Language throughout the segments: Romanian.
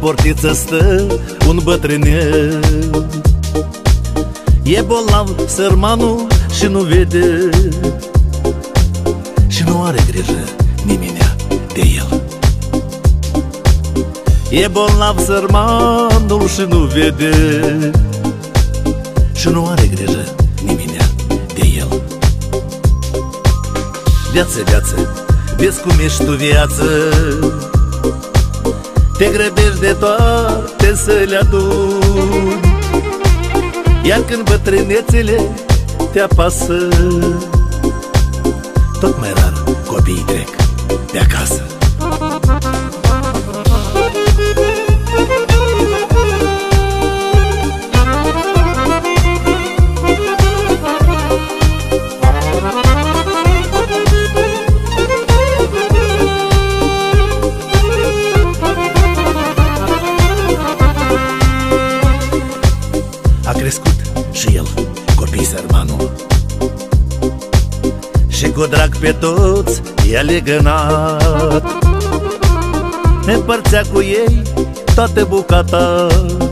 portiță stă un bătrânel. E bolnav sărmanul și nu vede, și nu are grijă nimenea de el. E bolnav sărmanul și nu vede, și nu are grijă nimenea de el. Viață, viață, vezi cum ești tu viață, te grăbești de toate să le aduni, iar când bătrânețele te apasă, tot mai rar copiii trec de acasă. A crescut și el, copii sărmanul, și cu drag pe toți i-a legănat. Împărțea cu ei toată bucata.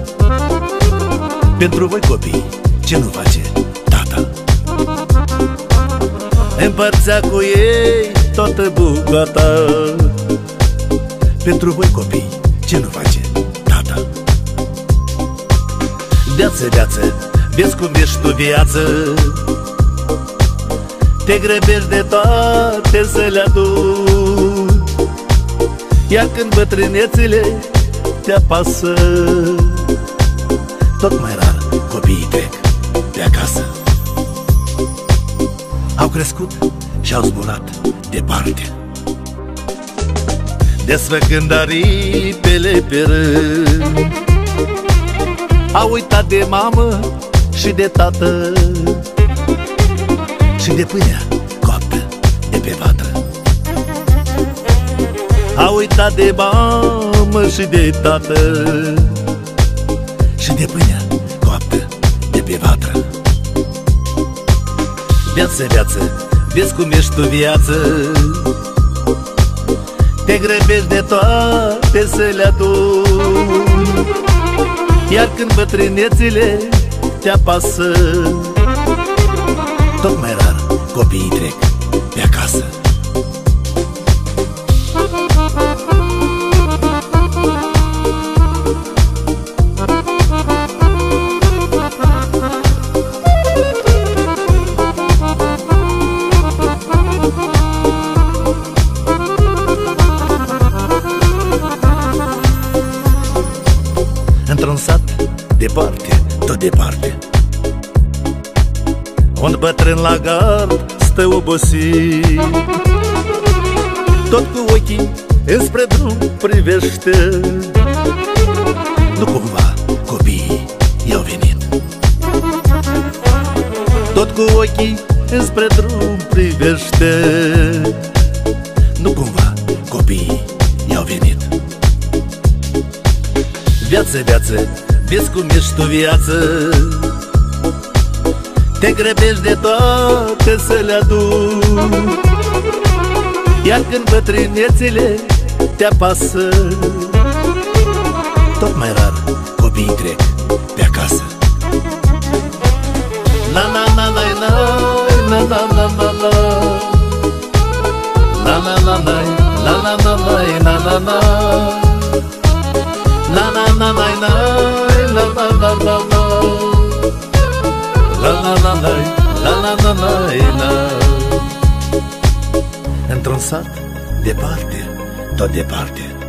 Pentru voi copii, ce nu face tata? Împărțea cu ei toată bucata. Pentru voi copii, ce nu face tata? Viață, viață, vezi cum ești tu viață, te grăbești de toate să le aduni, iar când bătrânețele te apasă, tot mai rar copiii trec de acasă. Au crescut și au zburat departe, desfăcând aripele pe rând. Au uitat de mamă și de tată, și de pâinea coaptă de pe vatră. Au uitat de mamă și de tată, și de pâinea coaptă de pe vatră. Viață, viață, vezi cum ești tu viață, te grăbești de toate să le aduni, iar când bătrânețile te apasă, tot mai rar copiii trec de acasă. Într-un sat departe, tot departe, un bătrân la gard stă obosit, tot cu ochii înspre drum privește. Nu cumva copiii i-au venit? Tot cu ochii înspre drum privește. Nu cumva copiii i-au venit? Viață, viață, vezi cum ești tu viață, te grăbești de toate să le aduni, iar când bătrânețele te apasă, tot mai rar copiii trec de acasă. Na na na na na na na na na na na na na na na na na na na. Na na na na na na na na na na. La la la la la la la la. Într-un sat departe, tot departe,